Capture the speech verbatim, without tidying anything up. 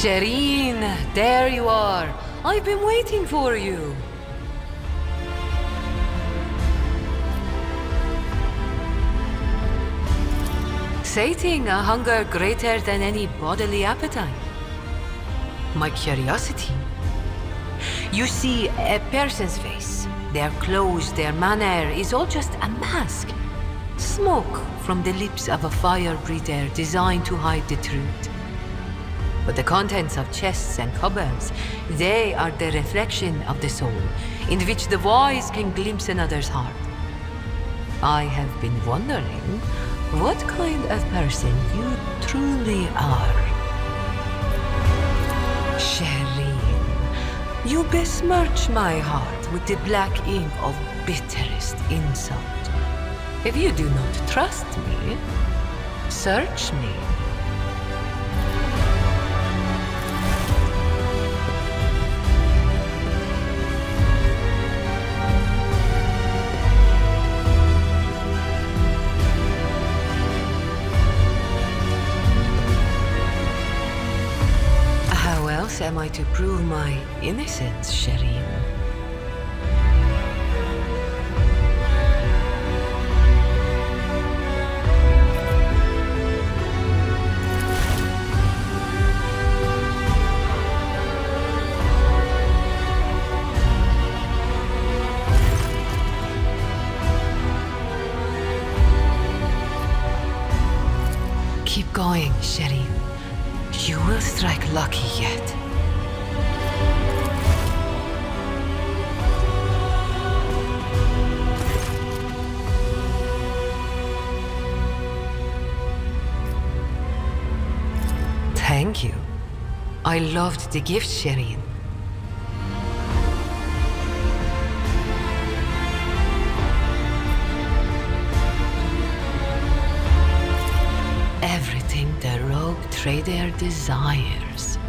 Shireen, there you are. I've been waiting for you. Sating a hunger greater than any bodily appetite. My curiosity. You see, a person's face, their clothes, their manner is all just a mask. Smoke from the lips of a fire breather designed to hide the truth. But the contents of chests and cupboards, they are the reflection of the soul, in which the wise can glimpse another's heart. I have been wondering what kind of person you truly are. Shireen, you besmirch my heart with the black ink of bitterest insult. If you do not trust me, search me. How else am I to prove my innocence, Shireen? Keep going, Shireen. You will strike lucky yet. Thank you. I loved the gift, Shireen. Everything the rogue trader desires.